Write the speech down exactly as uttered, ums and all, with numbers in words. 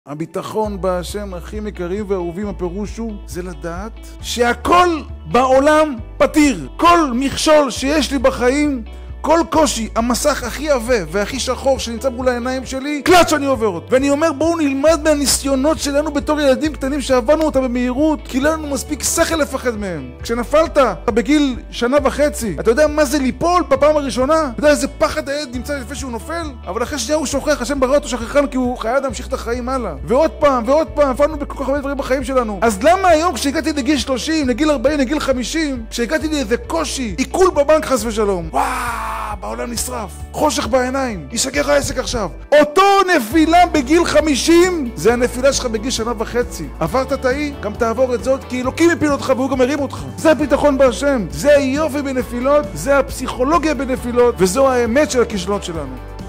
הביטחון בהשם, אחים יקרים ואהובים, הפירוש הוא, זה לדעת שהכל בעולם פתיר. כל מכשול שיש לי בחיים, כל קושי, המסך הכי עבה והכי שחור שנמצא מול העיניים שלי, קלט שאני עובר אותו. ואני אומר, בואו נלמד מהניסיונות שלנו בתור ילדים קטנים שעברנו אותה במהירות, כי לא לנו מספיק שכל לפחד מהם. כשנפלת בגיל שנה וחצי, אתה יודע מה זה ליפול בפעם הראשונה? אתה יודע איזה פחד הילד נמצא לפני שהוא נופל? אבל אחרי שנייה הוא שוכח, השם ברא אותו שכחן, כי הוא חייב להמשיך את החיים הלאה. ועוד פעם, ועוד פעם, נפלנו בכל כך הרבה דברים בחיים שלנו. אז למה היום כשהגעתי לגיל שלושים, לגיל ארבעים, לגיל חמישים, כשהגעתי לאיזה קושי, עיקול בבנק חס ושלום, וואו, בעולם נשרף, חושך בעיניים, ייסגר העסק עכשיו. אותו נפילה בגיל חמישים, זה הנפילה שלך בגיל שנה וחצי. עברת תאי, גם תעבור את זאת, כי אלוקים הפיל אותך והוא גם מרים אותך. זה הביטחון בהשם, זה היופי בנפילות, זה הפסיכולוגיה בנפילות, וזו האמת של הכישלונות שלנו.